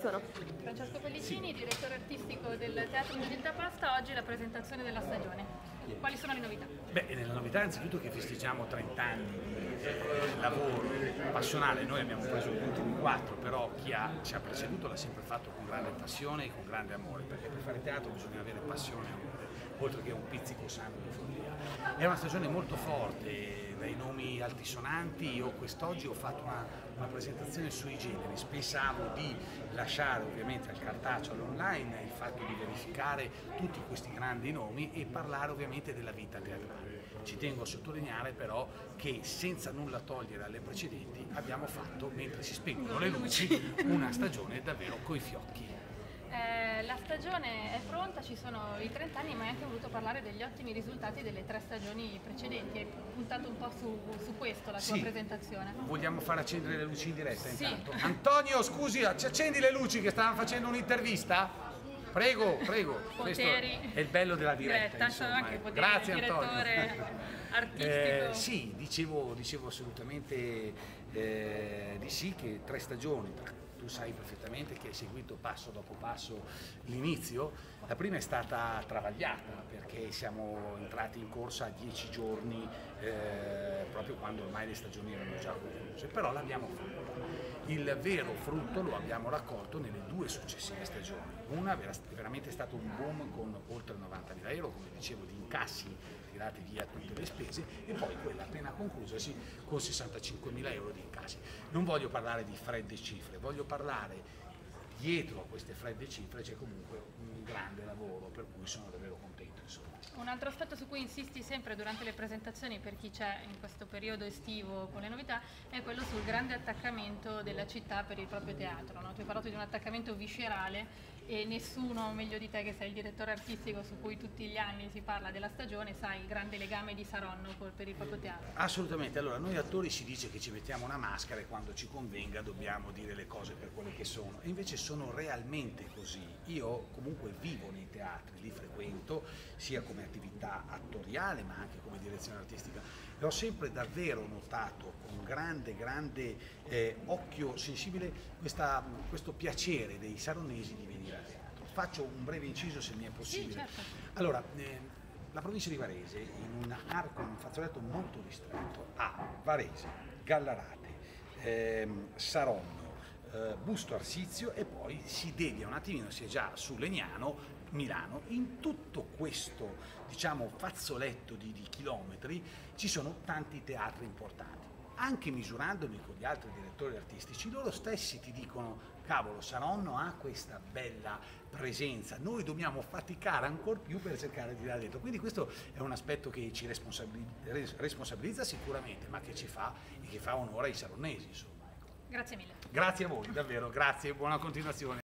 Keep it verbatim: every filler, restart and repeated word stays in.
sono? Francesco Pellicini, direttore artistico del Teatro Nobiltà Pasta, oggi la presentazione della stagione. Quali sono le novità? Beh, nella novità innanzitutto che festeggiamo trenta anni di eh, lavoro passionale. Noi abbiamo preso gli ultimi quattro, però chi ha, ci ha preceduto l'ha sempre fatto con grande passione e con grande amore, perché per fare teatro bisogna avere passione e amore, oltre che un pizzico sano di follia. È una stagione molto forte, dai nomi altisonanti. Io quest'oggi ho fatto una, una presentazione sui generi, pensavo di lasciare ovviamente al cartaceo, all'online, il fatto di verificare tutti questi grandi nomi e parlare ovviamente della vita teatrale. Ci tengo a sottolineare però che senza nulla togliere alle precedenti abbiamo fatto, mentre si spengono le luci, una stagione davvero coi fiocchi. Eh, la stagione è pronta, ci sono i trenta anni, ma hai anche voluto parlare degli ottimi risultati delle tre stagioni precedenti. Hai puntato un po' su, su questo la tua Sì. presentazione. Vogliamo far accendere le luci in diretta Sì. intanto? Antonio, scusi, ci accendi le luci che stavano facendo un'intervista? Prego, prego. Poteri. Questo è il bello della diretta, diretta, insomma. anche poteri Grazie del Antonio. direttore artistico. Eh, sì, dicevo, dicevo assolutamente eh, di sì, che tre stagioni, tu sai perfettamente che hai seguito passo dopo passo l'inizio. La prima è stata travagliata perché siamo entrati in corsa a dieci giorni, eh, proprio quando ormai le stagioni erano già concluse, però l'abbiamo fatta. Il vero frutto lo abbiamo raccolto nelle due successive stagioni. Una è veramente stato un boom con oltre novantamila euro, come dicevo, di incassi tirati via tutte le spese, e poi quella appena conclusasi con sessantacinquemila euro di incassi. Non voglio parlare di fredde cifre, voglio parlare dietro a queste fredde cifre c'è comunque un grande lavoro, per cui sono davvero contento, insomma. Un altro aspetto su cui insisti sempre durante le presentazioni per chi c'è in questo periodo estivo con le novità è quello sul grande attaccamento della città per il proprio teatro, no? Tu hai parlato di un attaccamento viscerale e nessuno meglio di te, che sei il direttore artistico su cui tutti gli anni si parla della stagione, sai il grande legame di Saronno per il proprio teatro. Assolutamente, allora noi attori si dice che ci mettiamo una maschera e quando ci convenga dobbiamo dire le cose per quelle che sono, e invece sono realmente così. Io comunque vivo nei teatri, li frequento sia come attività attoriale ma anche come direzione artistica, e ho sempre davvero notato con grande grande eh, occhio sensibile questa, questo piacere dei saronesi di venire a teatro. Faccio un breve inciso se mi è possibile. Sì, certo. Allora, eh, la provincia di Varese, in un arco, in un fazzoletto molto ristretto, ha Varese, Gallarate, ehm, Saronno, eh, Busto Arsizio, e poi si dedia un attimino, si è già su Legnano, Milano. In tutto questo, diciamo, fazzoletto di, di chilometri ci sono tanti teatri importanti. Anche misurandomi con gli altri direttori artistici, loro stessi ti dicono: cavolo, Saronno ha questa bella presenza, noi dobbiamo faticare ancora più per cercare di dare dentro. Quindi questo è un aspetto che ci responsabilizza, responsabilizza sicuramente, ma che ci fa e che fa onore ai saronnesi, insomma. Grazie mille. Grazie a voi, davvero, grazie e buona continuazione.